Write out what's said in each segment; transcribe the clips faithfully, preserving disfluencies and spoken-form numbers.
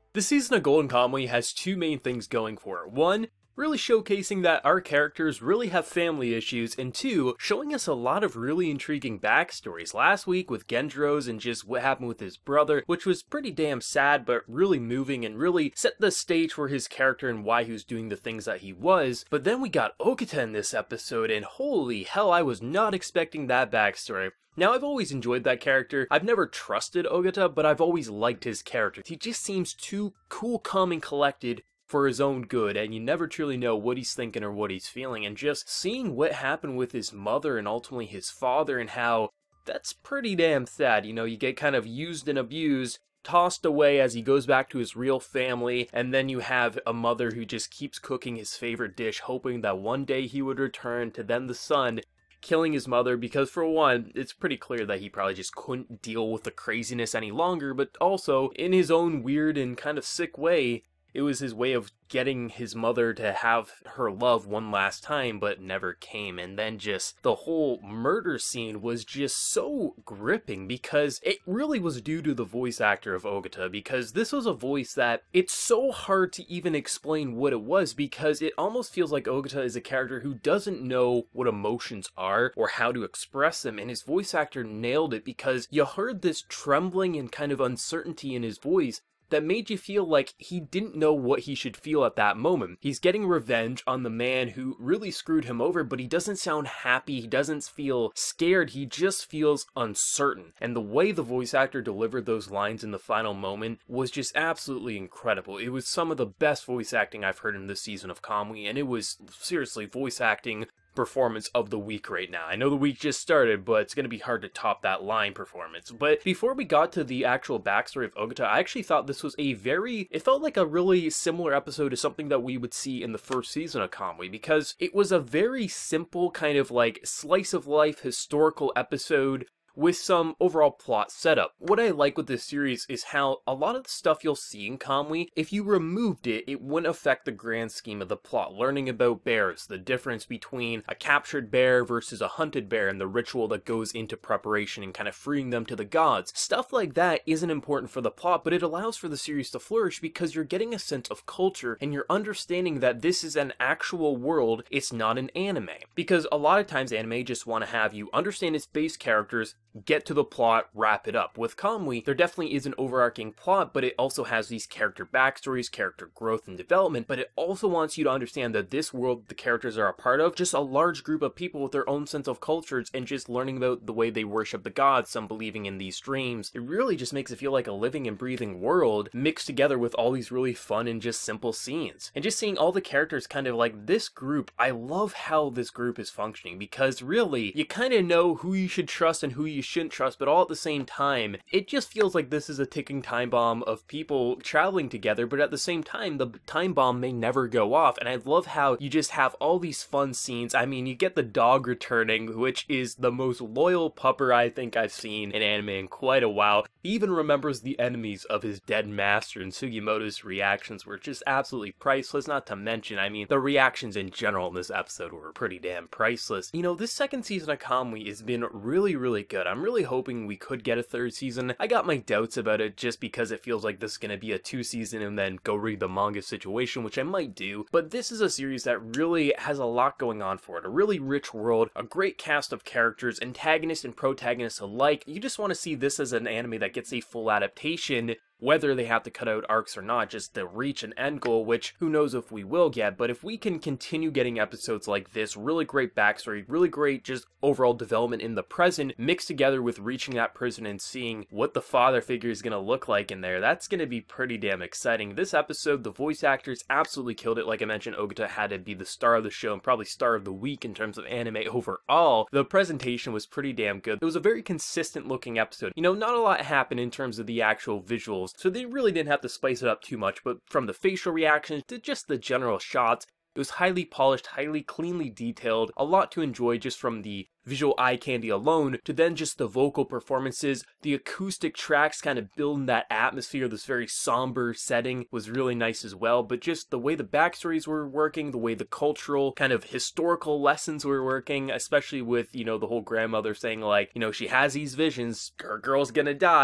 This season of Golden Kamuy has two main things going for it. One, really showcasing that our characters really have family issues, and two, showing us a lot of really intriguing backstories. Last week with Genjiro's and just what happened with his brother, which was pretty damn sad but really moving and really set the stage for his character and why he was doing the things that he was. But then we got Ogata in this episode, and holy hell, I was not expecting that backstory. Now, I've always enjoyed that character. I've never trusted Ogata, but I've always liked his character. He just seems too cool, calm, and collected for his own good, and you never truly know what he's thinking or what he's feeling. And just seeing what happened with his mother and ultimately his father, and how that's pretty damn sad. You know, you get kind of used and abused, tossed away as he goes back to his real family, and then you have a mother who just keeps cooking his favorite dish, hoping that one day he would return, to then the son killing his mother, because for one, it's pretty clear that he probably just couldn't deal with the craziness any longer, but also, in his own weird and kind of sick way, it was his way of getting his mother to have her love one last time, but never came. And then just the whole murder scene was just so gripping, because it really was due to the voice actor of Ogata, because this was a voice that it's so hard to even explain what it was, because it almost feels like Ogata is a character who doesn't know what emotions are or how to express them, and his voice actor nailed it, because you heard this trembling and kind of uncertainty in his voice that made you feel like he didn't know what he should feel at that moment. He's getting revenge on the man who really screwed him over, but he doesn't sound happy, he doesn't feel scared, he just feels uncertain. And the way the voice actor delivered those lines in the final moment was just absolutely incredible. It was some of the best voice acting I've heard in this season of Kamuy, and it was seriously voice acting performance of the week right now. I know the week just started, but it's going to be hard to top that line performance. But before we got to the actual backstory of Ogata, I actually thought this was a very, it felt like a really similar episode to something that we would see in the first season of Kamuy, because it was a very simple kind of like slice of life historical episode with some overall plot setup. What I like with this series is how a lot of the stuff you'll see in Kamuy, if you removed it, it wouldn't affect the grand scheme of the plot. Learning about bears, the difference between a captured bear versus a hunted bear, and the ritual that goes into preparation and kind of freeing them to the gods. Stuff like that isn't important for the plot, but it allows for the series to flourish because you're getting a sense of culture and you're understanding that this is an actual world, it's not an anime. Because a lot of times anime just want to have you understand its base characters, get to the plot, wrap it up. With Kamuy, there definitely is an overarching plot, but it also has these character backstories, character growth and development, but it also wants you to understand that this world the characters are a part of, just a large group of people with their own sense of cultures and just learning about the way they worship the gods, some believing in these dreams. It really just makes it feel like a living and breathing world mixed together with all these really fun and just simple scenes. And just seeing all the characters kind of like this group, I love how this group is functioning, because really, you kind of know who you should trust and who you shouldn't trust, but all at the same time, it just feels like this is a ticking time bomb of people traveling together, but at the same time, the time bomb may never go off. And I love how you just have all these fun scenes. I mean, you get the dog returning, which is the most loyal pupper I think I've seen in anime in quite a while. He even remembers the enemies of his dead master, and Sugimoto's reactions were just absolutely priceless, not to mention, I mean, the reactions in general in this episode were pretty damn priceless. You know, this second season of Kamuy has been really, really good. I'm really hoping we could get a third season. I got my doubts about it just because it feels like this is going to be a two season and then go read the manga situation, which I might do. But this is a series that really has a lot going on for it. A really rich world, a great cast of characters, antagonists and protagonists alike. You just want to see this as an anime that gets a full adaptation, whether they have to cut out arcs or not, just to reach an end goal, which who knows if we will get. But if we can continue getting episodes like this, really great backstory, really great just overall development in the present, mixed together with reaching that prison and seeing what the father figure is going to look like in there, that's going to be pretty damn exciting. This episode, the voice actors absolutely killed it. Like I mentioned, Ogata had to be the star of the show and probably star of the week in terms of anime overall. The presentation was pretty damn good. It was a very consistent looking episode. You know, not a lot happened in terms of the actual visuals, so they really didn't have to spice it up too much, but from the facial reactions to just the general shots, it was highly polished, highly cleanly detailed, a lot to enjoy just from the visual eye candy alone, to then just the vocal performances, the acoustic tracks kind of building that atmosphere, this very somber setting was really nice as well. But just the way the backstories were working, the way the cultural kind of historical lessons were working, especially with, you know, the whole grandmother saying like, you know, she has these visions, her girl's gonna die.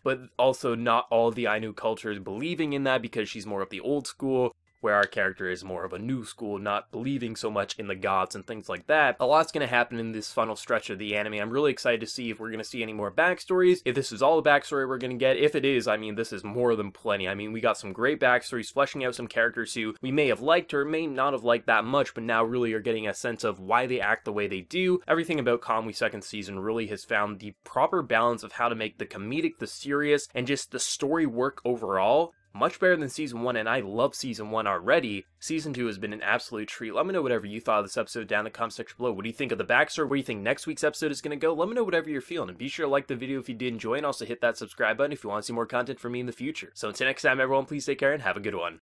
but also not all of the Ainu culture is believing in that because she's more of the old school, where our character is more of a new school, not believing so much in the gods and things like that. A lot's going to happen in this final stretch of the anime. I'm really excited to see if we're going to see any more backstories, if this is all the backstory we're going to get. If it is, I mean, this is more than plenty. I mean, we got some great backstories, fleshing out some characters who we may have liked or may not have liked that much, but now really are getting a sense of why they act the way they do. Everything about Kamuy second season really has found the proper balance of how to make the comedic, the serious, and just the story work overall. Much better than Season one, and I love Season one already. Season two has been an absolute treat. Let me know whatever you thought of this episode down in the comment section below. What do you think of the backstory? Where do you think next week's episode is going to go? Let me know whatever you're feeling, and be sure to like the video if you did enjoy, and also hit that subscribe button if you want to see more content from me in the future. So until next time, everyone, please take care and have a good one.